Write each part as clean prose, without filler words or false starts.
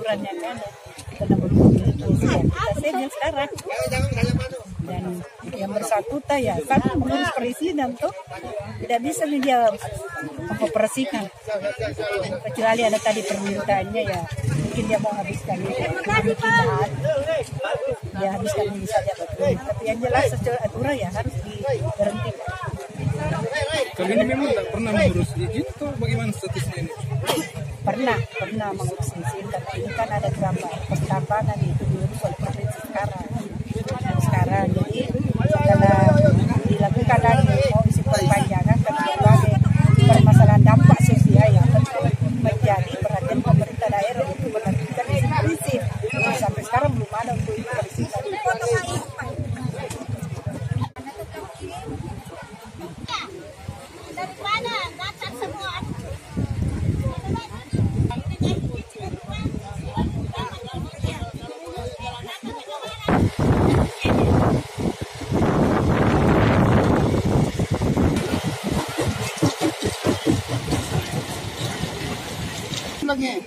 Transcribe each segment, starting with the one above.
aturannya kan karena begitu kita saja sekarang. Dan yang bersangkutan ya kan mengurus perizinan tuh tidak bisa dia mengoperasikan kecuali ada tadi permintaannya ya mungkin dia mau habiskan dia habiskan ini saja betul tapi yang jelas secara aturan ya harus diberhentikan. Kali ini memang tidak pernah mengurus izin atau bagaimana statusnya ini? Pernah mengurus izin tapi ini kan ada drama pertambangan itu diurus oleh provinsi sekarang jadi setelah dilakukan lagi mau isi perpanjangan karena berbagai permasalahan dampak sosial yang menjadi perhatian pemerintah daerah untuk menerbitkan izin sampai sekarang belum ada untuk izin. Lagi.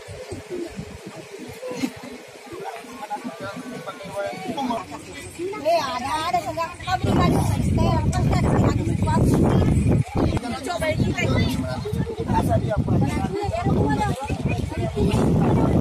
Ada segala kami kali stay pasti ada sesuatu. Coba ini.